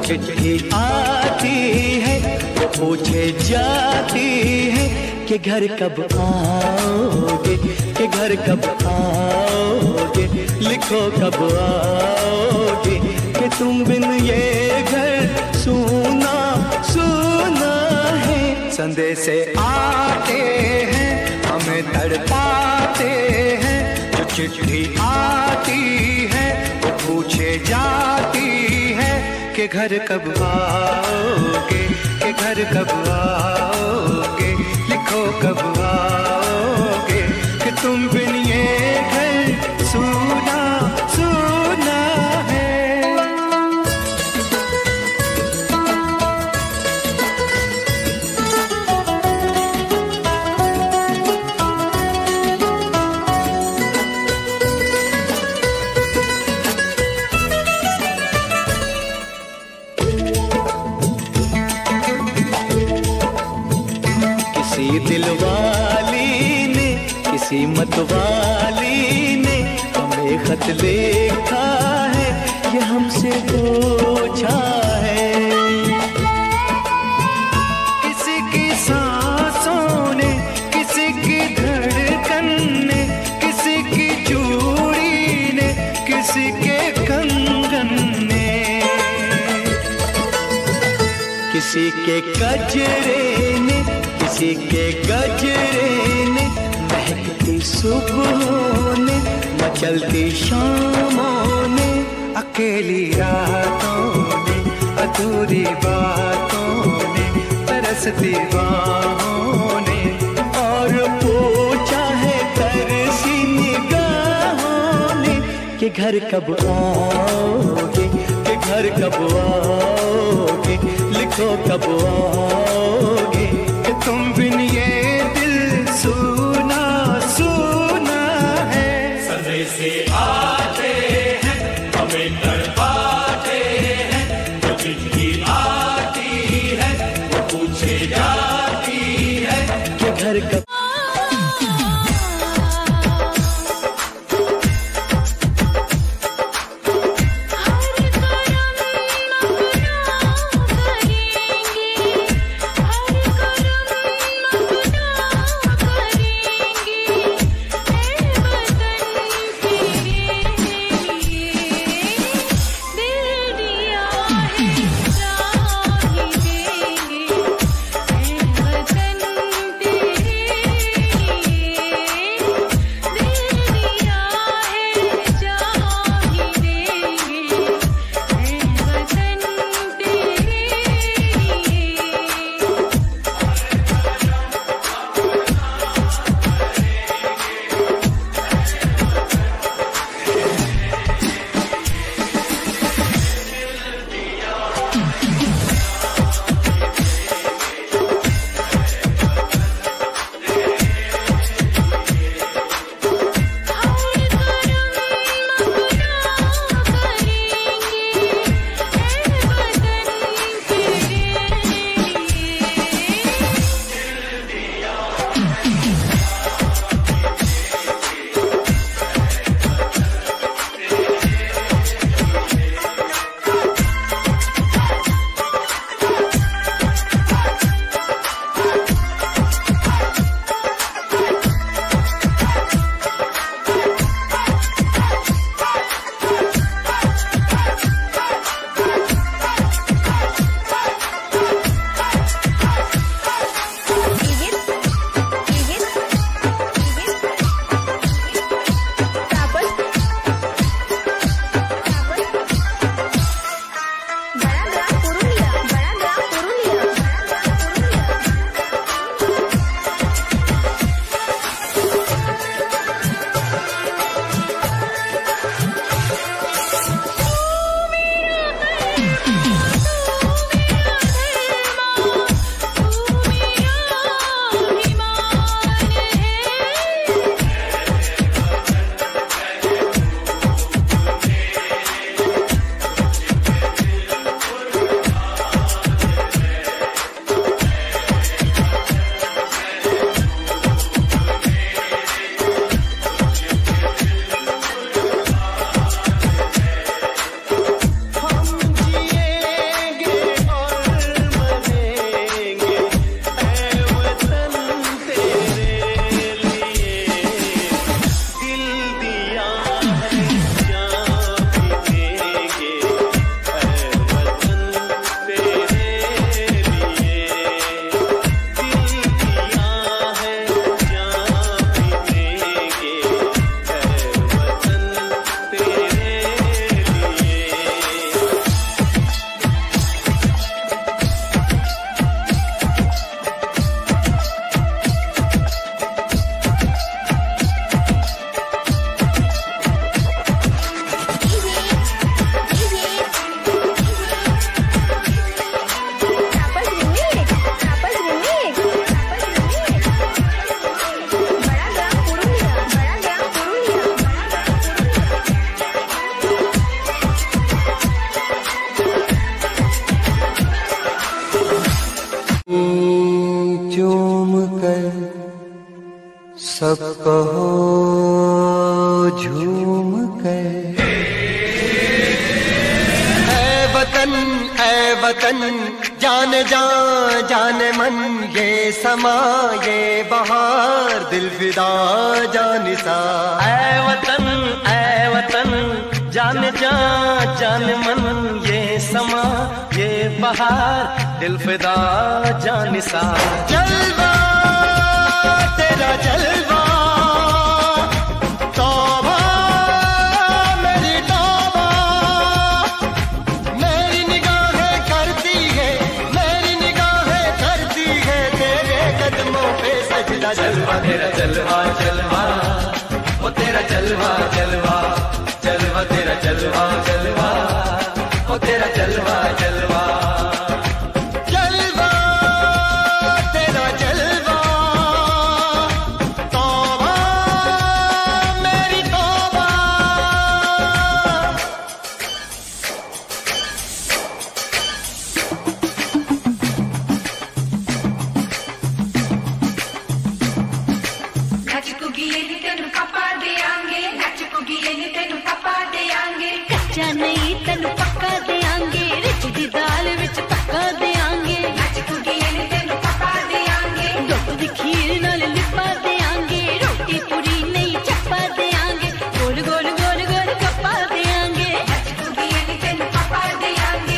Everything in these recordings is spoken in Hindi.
चिट्ठी आती है वो पूछे जाती है कि घर कब आओगे, कि घर कब आओगे, लिखो कब आओगे, कि तुम बिन ये घर सूना सूना है। संदेश आते हैं हमें तड़पाते हैं, जो चिट्ठी आती है वो पूछे जाती है कि घर कब आओगे, कि घर कब आओगे, लिखो कब आओगे, कि तुम बिन ये घर सूना सूना है। किसी दिलवाली ने, किसी मतवाली ने हमें खत लिखा है, ये हमसे पूछा है। किसी की सांसों ने, किसी की धड़कन ने, किसी की चूड़ी ने, किसी के कंगन ने, किसी के गजरे ने, किसी के गजरे ने, महकती सुबहों ने, मचलती शामों ने, अकेली रातों ने, अधूरी बातों ने, तरसती बाहों ने, और पूछा है तरसी निगाहों ने कि घर कब आओगे, कि घर कब आओगे, लिखो कब आओगे, कि तुम बिन ये दिल सूना सूना है। संदेश आते हैं हमें तड़पाते हैं, जो चिट्ठी आती है वो पूछे जाती है कि घर कब सब कहो झूम कर, ऐ वतन जान जान जान मन, ये समा ये बहार दिल फिदा जानिसा। ऐ वतन जान जान जान मन, ये समा ये बहार दिल फिदा जानिसा। जलवा तेरा जलवा, तौबा मेरी तौबा, मेरी निगाहें करती है, मेरी निगाहें करती है तेरे कदमों पे सजदा। जलवा तेरा जलवा जलवा, वो तेरा जलवा जलवा, जलवा तेरा जलवा जलवा, वो तेरा जलवा जलवा। जलवा तेरा जलवा, तौबा मेरी तौबा। कच्चा नहीं तेनू पक्का देंगे, रिच दी दाल विच पक्का देंगे। तेनू पक्का देंगे, दुध दी खीर नाल लिपा देंगे, रोटी पूरी नहीं चप्पा देंगे, गोल गोल गोल गोल कप्पा देंगे। तेनू पक्का देंगे।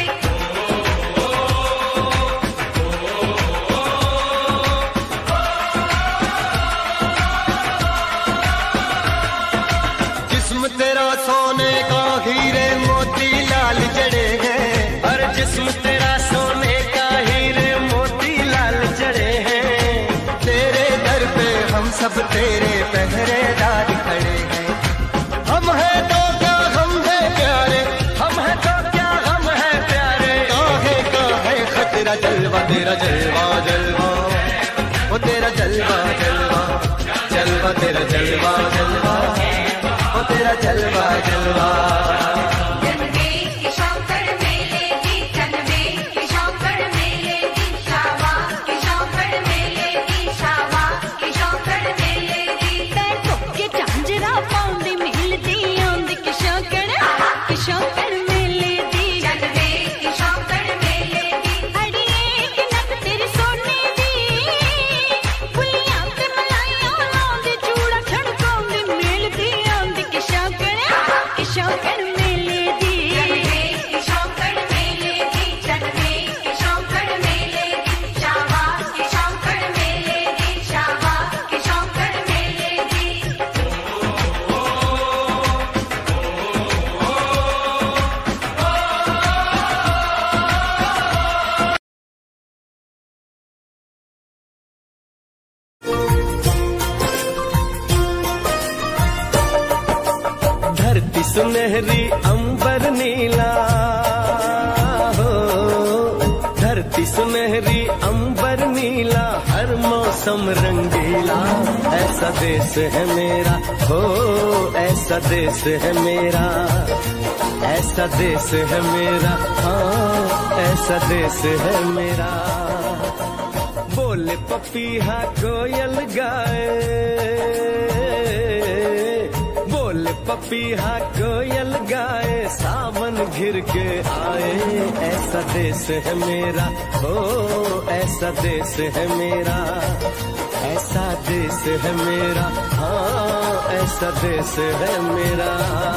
जिस्म तेरा सोने का हीरे मोती लाल जड़े हैं, हर जिस्म तेरा सोने का हीरे मोती लाल जड़े हैं। तेरे दर पे हम सब तेरे पहरेदार खड़े हैं। हम हैं तो क्या हम हैं प्यारे, हम है तो क्या हम है प्यारे, काहे खतरा। जलवा तेरा जलवा जलवा, वो तेरा जलवा जलवा, जलवा तेरा जलवा जलवा, वो तेरा जलवा जलवा। जनवे के शौकर मेले दी, जनवे के शौकर मेले दी, शावा के शौकर मेले दी, शावा के शौकर मेले दी। पैर धोके झांझरा पाउंदी मिलदी आंदी के शौकर मेले दी। जनवे के शौकर मेले दी, अड़िए के नक तेरी सोने दी, फुलियां ते मलाइयां लाउंदी, चूड़ा छड़काउंदी मिलदी आंदी के शौकर मेले दी। जनवे के शौकर मेले दी, जनवे के शौकर मेले दी, शावा के शौकर मेले दी, शावा के शौकर मेले दी। धरती सुनहरी अंबर नीला हो, धरती सुनहरी अंबर नीला, हर मौसम रंगीला। ऐसा देश है मेरा हो, ऐसा देश है मेरा, ऐसा देश है मेरा, हाँ ऐसा देश है मेरा। बोले पपीहा कोयल गाए, बोले पपीहा कोयल गाए, सावन घिर के आए। ऐसा देश है मेरा हो, ऐसा देश है मेरा, ऐसा देश है मेरा, हाँ ऐसा देश है मेरा।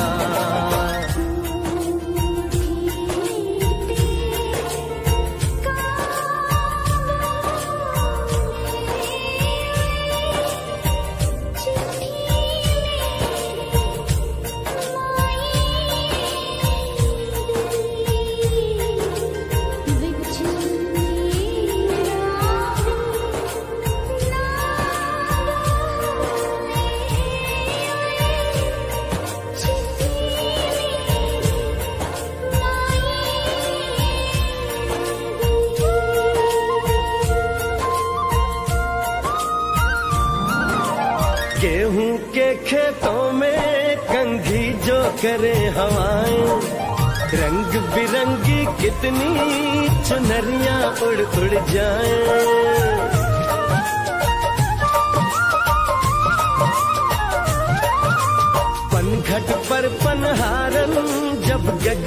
गेहूं के खेतों में कंघी जो करे हवाएं, रंग बिरंगी कितनी चुनरियां उड़ उड़ जाएं।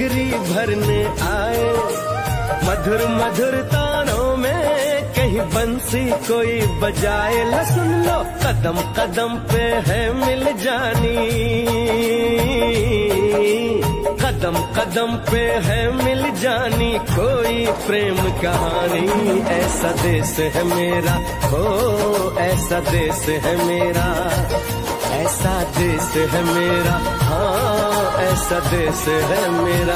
डोगरी भरने आए। मधुर मधुर तानों में कहीं बंसी कोई बजाए। ला सुन लो कदम कदम पे है मिल जानी, कदम कदम पे है मिल जानी कोई प्रेम कहानी। ऐसा देश है मेरा, हो ऐसा देश है मेरा, ऐसा देश है मेरा, हाँ ऐसा देश है मेरा।